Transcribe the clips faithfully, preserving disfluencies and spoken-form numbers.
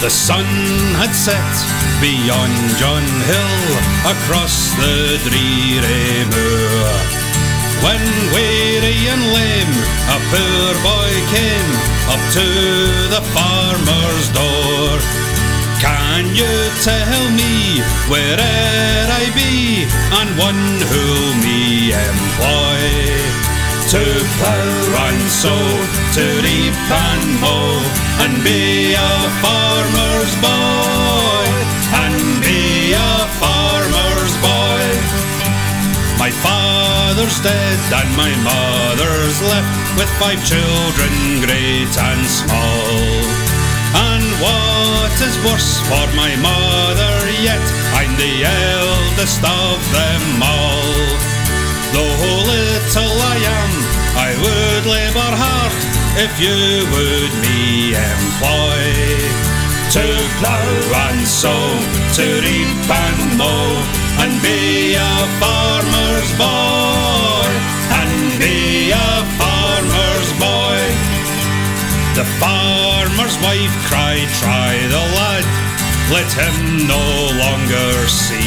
The sun had set beyond John Hill, across the dreary moor, when weary and lame a poor boy came up to the farmer's door. Can you tell me where'er I be, and one who'll me employ? To plough and sow, to reap and mow, and be a farmer's boy, and be a farmer's boy. My father's dead and my mother's left, with five children great and small. And what is worse for my mother yet, I'm the eldest of them all. Though little I am, I would labour hard if you would me employ. To plough and sow, to reap and mow, and be a farmer's boy, and be a farmer's boy. The farmer's wife cried, try the lad, let him no longer seek.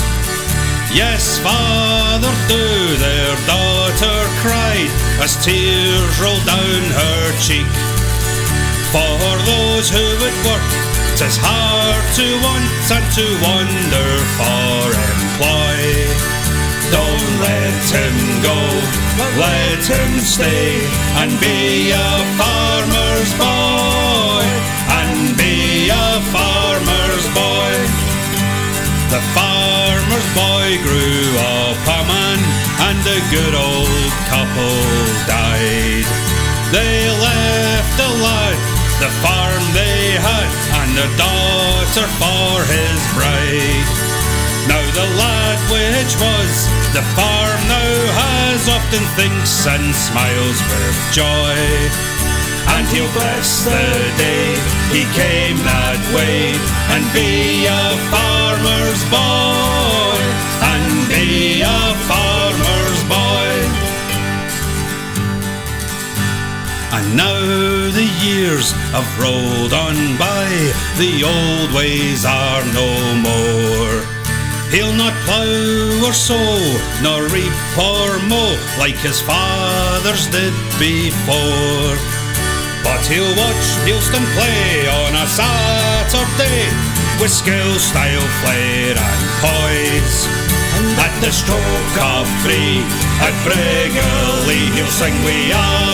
Yes, father, do, their daughter cried, as tears rolled down her cheek. For those who would work, 'tis hard to want and to wander for employ. Don't let him go, let him stay, and be a farmer's boy, and be a farmer's boy. The farmer's boy grew up a man, and the good old couple died. They left the lad the farm they had, and a daughter for his bride. Now the lad which was the farm now has, often thinks and smiles with joy. And he'll bless the day he came that way, and be a farmer's boy, and be a farmer's boy. And now the years have rolled on by, the old ways are no more. He'll not plough or sow, nor reap or mow, like his fathers did before. But he'll watch Neilston play on a Saturday, with skill, style, flair and poise. And at the stroke of three, at Briggerlee, he'll sing "We Are